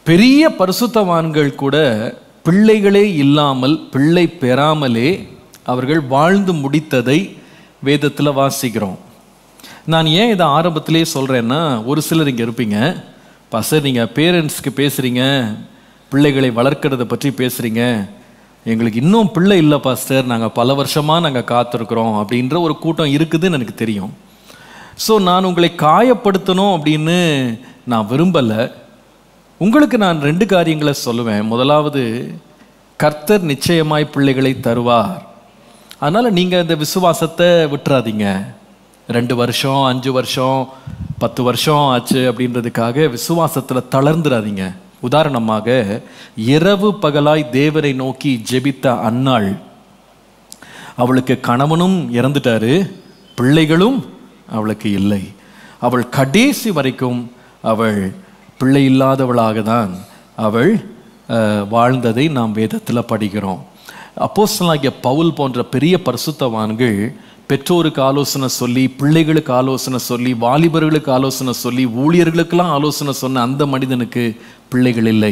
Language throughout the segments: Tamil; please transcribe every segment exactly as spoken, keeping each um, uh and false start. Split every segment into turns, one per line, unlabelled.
பெரிய பரிசுத்தவான்கள் கூட பிள்ளைகளே இல்லாமல், பிள்ளை பெறாமலே அவர்கள் வாழ்ந்து முடித்ததை வேதத்தில் வாசிக்கிறோம். நான் ஏன் இதை ஆரம்பத்திலே சொல்கிறேன்னா, ஒரு சிலர் இங்கே இருப்பீங்க, பாஸ்டர் நீங்கள் பேரண்ட்ஸ்க்கு பேசுகிறீங்க, பிள்ளைகளை வளர்க்கிறத பற்றி பேசுகிறீங்க, எங்களுக்கு இன்னும் பிள்ளை இல்லை பாஸ்டர், நாங்கள் பல வருஷமாக நாங்கள் காத்திருக்கிறோம் அப்படின்ற ஒரு கூட்டம் இருக்குதுன்னு எனக்கு தெரியும். ஸோ நான் உங்களை காயப்படுத்தணும் அப்படின்னு நான் விரும்பலை. உங்களுக்கு நான் ரெண்டு காரியங்களை சொல்லுவேன். முதலாவது, கர்த்தர் நிச்சயமாய் பிள்ளைகளை தருவார். அதனால் நீங்கள் இந்த விசுவாசத்தை விட்டுறாதீங்க. ரெண்டு வருஷம் அஞ்சு வருஷம் பத்து வருஷம் ஆச்சு அப்படின்றதுக்காக விசுவாசத்தில் தளர்ந்துடாதீங்க. உதாரணமாக, இரவு பகலாய் தேவரை நோக்கி ஜெபித்த அன்னாள், அவளுக்கு கணவனும் இறந்துட்டாரு, பிள்ளைகளும் அவளுக்கு இல்லை. அவள் கடைசி வரைக்கும் அவள் பிள்ளை இல்லாதவளாக தான் அவள் வாழ்ந்ததை நாம் வேதத்தில் படிக்கிறோம். அப்போஸ்தலனாகிய பவுல் போன்ற பெரிய பரிசுத்தவான்கள் பெற்றோருக்கு ஆலோசனை சொல்லி, பிள்ளைகளுக்கு ஆலோசனை சொல்லி, வாலிபர்களுக்கு ஆலோசனை சொல்லி, ஊழியர்களுக்கெல்லாம் ஆலோசனை சொன்ன அந்த மனிதனுக்கு பிள்ளைகள் இல்லை.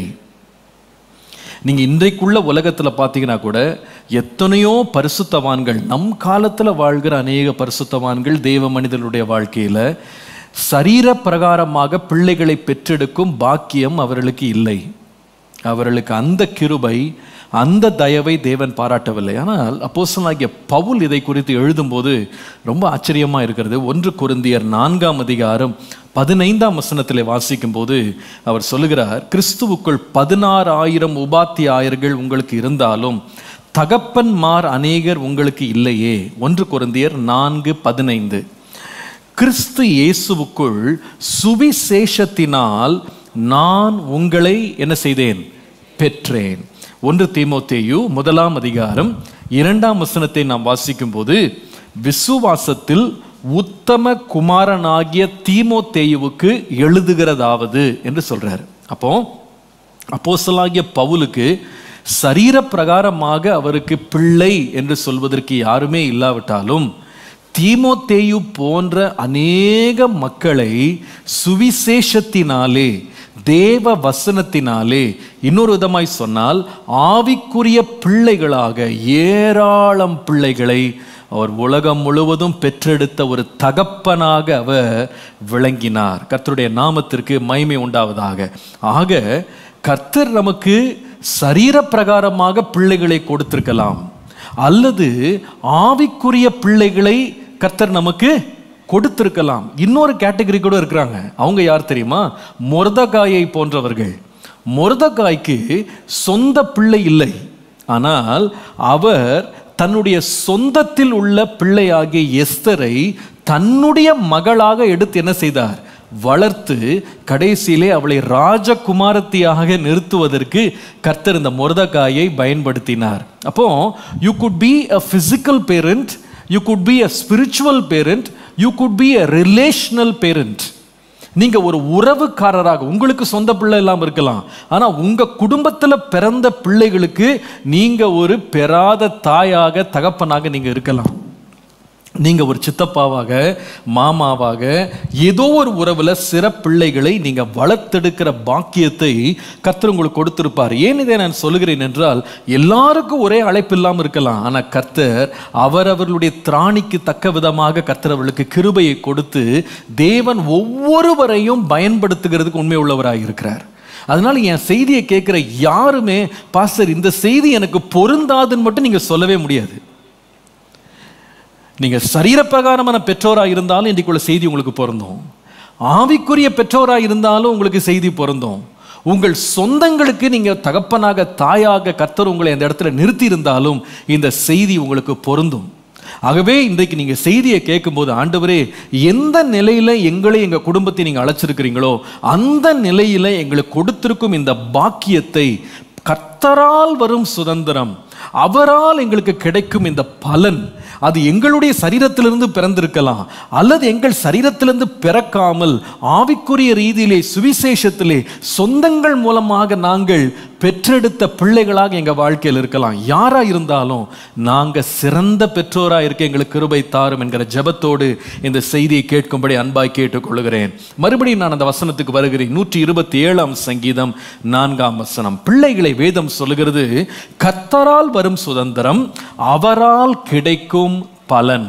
நீங்கள் இன்றைக்குள்ள உலகத்தில் பார்த்தீங்கன்னா கூட எத்தனையோ பரிசுத்தவான்கள், நம் காலத்தில் வாழ்கிற அநேக பரிசுத்தவான்கள் தேவ மனிதர்களுடைய வாழ்க்கையில் சரீர பிரகாரமாக பிள்ளைகளை பெற்றெடுக்கும் பாக்கியம் அவர்களுக்கு இல்லை. அவர்களுக்கு அந்த கிருபை, அந்த தயவை தேவன் பாராட்டவில்லை. ஆனால் அப்போஸ்தலனாகிய பவுல் இதை குறித்து எழுதும்போது ரொம்ப ஆச்சரியமாக இருக்கிறது. ஒன்று கொரிந்தியர் நான்காம் அதிகாரம் பதினைந்தாம் வசனத்திலே வாசிக்கும் போது அவர் சொல்லுகிறார், கிறிஸ்துவுக்குள் பதினாறு ஆயிரம் உபாத்தியாயர்கள் உங்களுக்கு இருந்தாலும் தகப்பன்மார் அநேகர் உங்களுக்கு இல்லையே. ஒன்று கொரிந்தியர் நான்கு பதினைந்து. கிறிஸ்து இயேசுவுக்குள் சுவிசேஷத்தினால் நான் உங்களை என்ன செய்தேன்? பெற்றேன். ஒன்று தீமோத்தேயு முதலாம் அதிகாரம் இரண்டாம் வசனத்தை நாம் வாசிக்கும் போது, விசுவாசத்தில் உத்தம குமாரனாகிய தீமோத்தேயுவுக்கு எழுதுகிறதாவது என்று சொல்றார். அப்போ அப்போஸ்தலனாகிய பவுலுக்கு சரீர பிரகாரமாக அவருக்கு பிள்ளை என்று சொல்வதற்கு யாருமே இல்லாவிட்டாலும், தீமோத்தேயு போன்ற அநேக மக்களை சுவிசேஷத்தினாலே, தேவ வசனத்தினாலே, இன்னொரு விதமாய் சொன்னால் ஆவிக்குரிய பிள்ளைகளாக ஏராளம் பிள்ளைகளை அவர் உலகம் முழுவதும் பெற்றெடுத்த ஒரு தகப்பனாக அவர் விளங்கினார். கர்த்தருடைய நாமத்திற்கு மகிமை உண்டாவதாக. ஆக கர்த்தர் நமக்கு சரீர பிரகாரமாக பிள்ளைகளை கொடுத்திருக்கலாம், அல்லது ஆவிக்குரிய பிள்ளைகளை கர்த்தர் நமக்கு கொடுத்திருக்கலாம். இன்னொரு கேட்டகரி கூட இருக்கிறாங்க. அவங்க யார் தெரியுமா? மொர்தெகாயை போன்றவர்கள். மொர்தெகாய்க்கு சொந்த பிள்ளை இல்லை, ஆனால் அவர் தன்னுடைய சொந்தத்தில் உள்ள பிள்ளையாகிய எஸ்தரை தன்னுடைய மகளாக எடுத்து என்ன செய்தார்? வளர்த்து கடைசியிலே அவளை ராஜகுமாரத்தியாக நிறுத்துவதற்கு கர்த்தர் இந்த மொர்தெகாயை பயன்படுத்தினார். அப்போ you could be a physical parent, you could be a spiritual parent, you could be a relational parent. நீங்க ஒரு உறவுக்காரராக, உங்களுக்கு சொந்த பிள்ளை இல்லாமல் இருக்கலாம், ஆனா உங்க குடும்பத்தில் பிறந்த பிள்ளைகளுக்கு நீங்க ஒரு பெறாத தாயாக, தகப்பனாக நீங்க இருக்கலாம். நீங்க ஒரு சித்தப்பாவாக, மாமாவாக, ஏதோ ஒரு உறவுல சிற பிள்ளைகளை நீங்க வளர்த்தெடுக்கிற பாக்கியத்தை கர்த்தர் உங்களுக்கு கொடுத்திருப்பார். ஏன் இதை நான் சொல்லுகிறேன் என்றால், எல்லாருக்கும் ஒரே அழைப்பு இல்லாமல் இருக்கலாம், ஆனா கர்த்தர் அவரவர்களுடைய திராணிக்கு தக்க விதமாக கர்த்தர் அவர்களுக்கு கிருபையை கொடுத்து தேவன் ஒவ்வொருவரையும் பயன்படுத்துகிறதுக்கு உண்மை உள்ளவராக இருக்கிறார். அதனால என் செய்தியை கேட்கிற யாருமே, பாஸ்டர் இந்த செய்தி எனக்கு பொருந்தாதுன்னு மட்டும் நீங்க சொல்லவே முடியாது. நீங்க சரீர பிரகாரமான பெற்றோராக இருந்தாலும் இன்றைக்குள்ள செய்தி உங்களுக்கு பொருந்தும், ஆவிக்குரிய பெற்றோராக இருந்தாலும் உங்களுக்கு செய்தி பொருந்தும், உங்கள் சொந்தங்களுக்கு நீங்க தகப்பனாக, தாயாக கர்த்தர் உங்களை அந்த இடத்துல நிறுத்தி இருந்தாலும் இந்த செய்தி உங்களுக்கு பொருந்தும். ஆகவே இன்றைக்கு நீங்க செய்தியை கேட்கும்போது, ஆண்டவரே எந்த நிலையில எங்களை, எங்க குடும்பத்தை நீங்க அழைச்சிருக்கிறீங்களோ அந்த நிலையில எங்களுக்கு கொடுத்திருக்கும் இந்த பாக்கியத்தை, கர்த்தரால் வரும் சுதந்திரம், அவரால் எங்களுக்கு கிடைக்கும் இந்த பலன், அது எங்களுடைய சரீரத்திலிருந்து பிறந்திருக்கலாம், அல்லது எங்கள் சரீரத்திலிருந்து பிறக்காமல் ஆவிக்குரிய ரீதியிலே சுவிசேஷத்திலே சொந்தங்கள் மூலமாக நாங்கள் பெற்றெடுத்த பிள்ளைகளாக எங்க வாழ்க்கையில் இருக்கலாம். யாரா இருந்தாலும் நாங்க சிறந்த பெற்றோரா இருக்க எங்களுக்கு கிருபை தாரும் என்கிற ஜெபத்தோடு இந்த செய்தியை கேட்கும்படி அன்பாய் கேட்டுக்கொள்கிறேன். மறுபடியும் நான் அந்த வசனத்துக்கு வருகிறேன். நூற்றி இருபத்தி ஏழாம் சங்கீதம் நான்காம் வசனம். பிள்ளைகளை வேதம் சொல்லுகிறது, கர்த்தரால் வரும் சுதந்திரம் அவரால் கிடைக்கும் பலன்.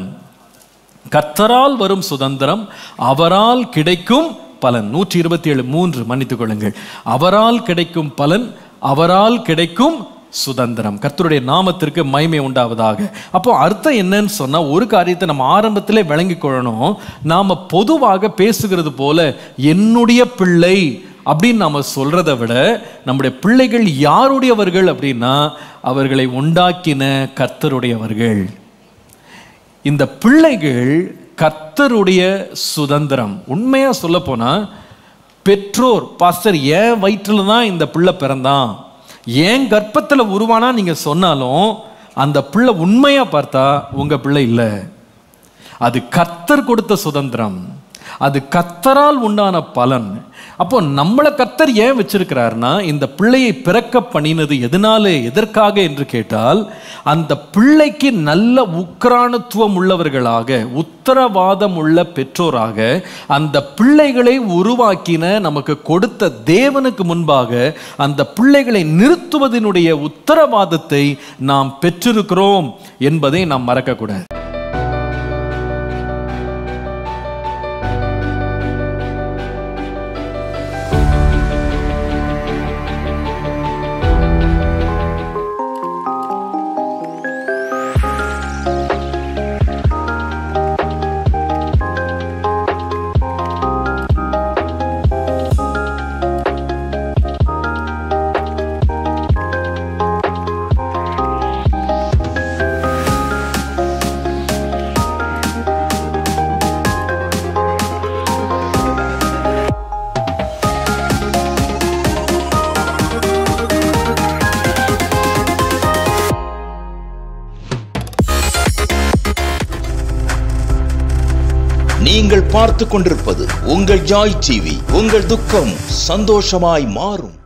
கர்த்தரால் வரும் சுதந்திரம் அவரால் கிடைக்கும் பலன். நூற்றி இருபத்தி ஏழு மூன்று மன்னித்துக் கொள்ளுங்கள். அவரால் கிடைக்கும் பலன், அவரால் கிடைக்கும் சுதந்திரம். கர்த்தருடைய நாமத்திற்கு மகிமை உண்டாவதாக. அப்போ அர்த்தம் என்னன்னு சொன்னா, ஒரு காரியத்தை நம்ம ஆரம்பத்திலே விளங்கி கொள்ளணும். நாம பொதுவாக பேசுகிறது போல என்னுடைய பிள்ளை அப்படின்னு நாம சொல்றதை விட, நம்முடைய பிள்ளைகள் யாருடையவர்கள் அப்படின்னா அவர்களை உண்டாக்கின கர்த்தருடையவர்கள். இந்த பிள்ளைகள் கர்த்தருடைய சுதந்திரம். உண்மையா சொல்ல போனா, பெற்றோர் பாஸ்டர் ஏன் வயிற்றுல தான் இந்த பிள்ளை பிறந்தான், ஏன் கர்ப்பத்தில் உருவானா நீங்க சொன்னாலும் அந்த பிள்ளை உண்மையா பார்த்தா உங்க பிள்ளை இல்லை. அது கர்த்தர் கொடுத்த சுதந்திரம், அது கர்த்தரால் உண்டான பலன். அப்போ நம்மளை கர்த்தர் ஏன் வச்சிருக்கிறார்னா, இந்த பிள்ளையை பிறக்க பண்ணினது எதனாலே, எதற்காக என்று கேட்டால், அந்த பிள்ளைக்கு நல்ல உக்ரானத்துவம் உள்ளவர்களாக, உத்தரவாதம் உள்ள பெற்றோராக அந்த பிள்ளைகளை உருவாக்கின நமக்கு கொடுத்த தேவனுக்கு முன்பாக அந்த பிள்ளைகளை நிறுத்துவதனுடைய உத்தரவாதத்தை நாம் பெற்றிருக்கிறோம் என்பதை நாம் மறக்கக்கூடாது.
நீங்கள் பார்த்து கொண்டிருப்பது உங்கள் ஜாய் டிவி. உங்கள் துக்கம் சந்தோஷமாய் மாறும்.